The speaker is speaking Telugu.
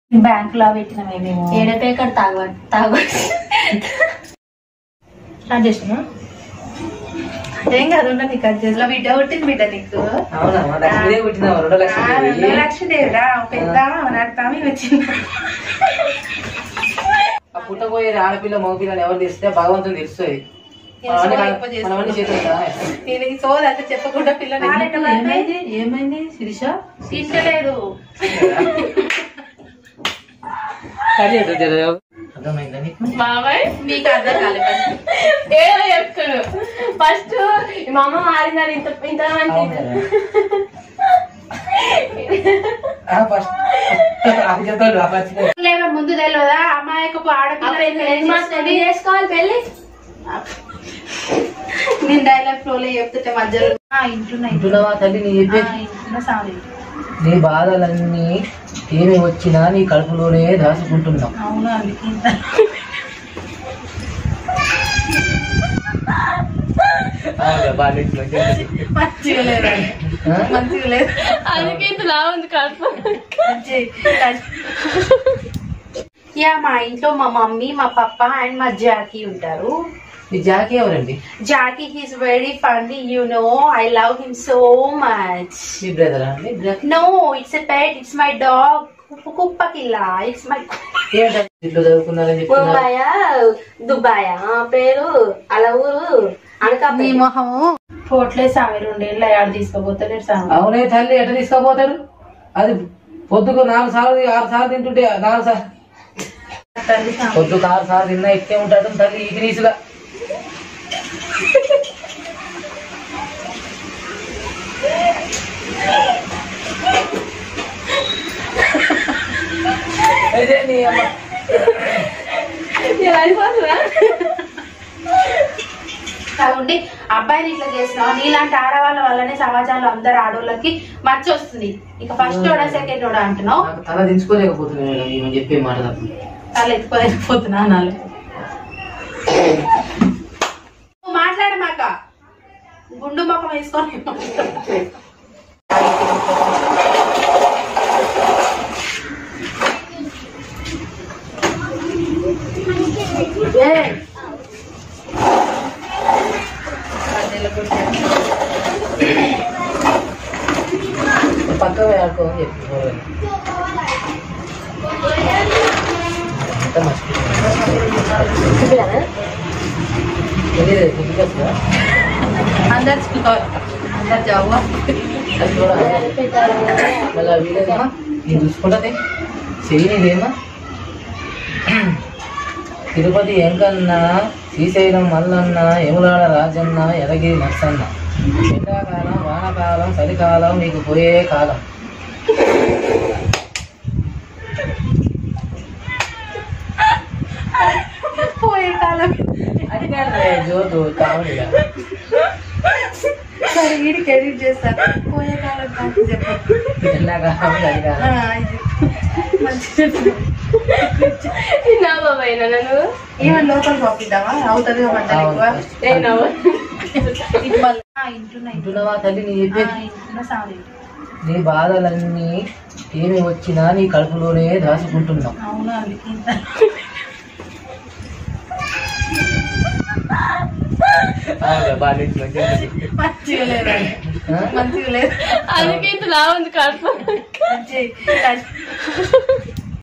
బ్యాంక్ లో పెట్టినామేమో ఏడపేకర్ తాగ స్టార్ట్ చేసినా ఏం కాదు నీకు అది చేసి బిడ్డ పుట్టింది బిడ్డ నీకు లక్ష్మీదేవిరా పెద్ద నడతామి వచ్చింది పుట్టబోయే ఆడపిల్ల మగపిల్లని ఎవరు తెస్తే భగవంతుని తెలుస్తుంది సోదంటే చెప్పకుండా పిల్లలు ఏమైంది శిరీష తింటలేదు అర్థమైందా నీకు మామయ్య నీకు అర్థం కాలేదు ఏదో చెప్తాను ఫస్ట్ మా అమ్మ మారిందని ఇంత మంచి ముందు తెలియదా అమ్మాయికు ఆడపిల్ల చేసుకోవాలి పెళ్ళి నేను డైలాగ్ ఫ్లోలో చెప్తుంటే మధ్యలో ఇంటున్నావా తల్లి నీ చెప్పే సారీ నీ బాధలన్నీ ఏమి వచ్చినా నీ కడుపులోనే దాచుకుంటున్నావు. అవును అందుకే మంచిగా లేదు మంచిగా లేదు అందుకే ఇంత లా ఉంది కడుపు. యా మా ఇంట్లో మా మమ్మీ మా పప్ప అండ్ మా జాకీ ఉంటారు. ఈ జాకీ ఎవరండి? Jackie he's very funny you know I love him so much. మీ బ్రదర్ అండి? No it's a pet it's my dog కుప్ప కిల్లా ఇట్స్ మై. ఇంట్లో చదువుకున్నారని ముంబయ దుబాయ్ పేరు అలా ఊరు అనకా. నీ మొహము పోట్లే సామి 2 ఏళ్ళు ఆడ తీసుకోపోతాడు సామి. అవునే తల్లి ఎట్లా తీసుకోపోతాడు? అది పొద్దుకు 4 సార్లు 6 సార్లు తింటుంటే 4 సార్లు పొద్దుకు 6 సార్లు తిన్నా ఎక్కే ఉంటాడు తల్లి ఈగినీసుగా. ఉండి అబ్బాయిని ఇట్లా చేసినావు నీలాంటి ఆడవాళ్ళ వల్లనే సమాజంలో అందరు ఆడవాళ్ళకి మచ్చ వస్తుంది. ఇక ఫస్ట్ ఓడా సెకండ్ ఓడా అంటున్నావు. తల దించుకోలేకపోతున్నాను చెప్పే మాట తల ఎత్తుకోలేకపోతున్నా అనాలి. మాట్లాడమాక గుండు మొఖం వేసుకొని పక్క ఆడుకోని చెప్పి అందరు జావు మళ్ళీ వీలేదేమా నేను చూసుకుంటానే చెయ్యనిదేమా. తిరుపతి ఎంకన్న శ్రీశైలం మల్లన్న యములాడ రాజన్న ఎదగిరి నర్సన్న ఎండాకాలం వానకాలం చలికాలం నీకు పోయే కాలం. పోయే కాలం అది కాదు జోతు కావడిగా సరే వీడికి ఎడిట్ చేస్తాను. పోయే కాలం కాదు చెప్పు. ఎండాకాలం చలికాలం నా బాబాయ్ నన్ను ఏమన్నా లోపలికి పంపిద్దామా? అవుతుంది ఇంటున్నావా తల్లి నీ చెప్పేది? సారీ నీ బాధలన్నీ ఏమి వచ్చినా నీ కడుపులోనే దాచుకుంటున్నావు. అవును అందుకే మంచిగా లేదు మంచిగా లేదు అందుకే ఇంత లా ఉంది కడుపు.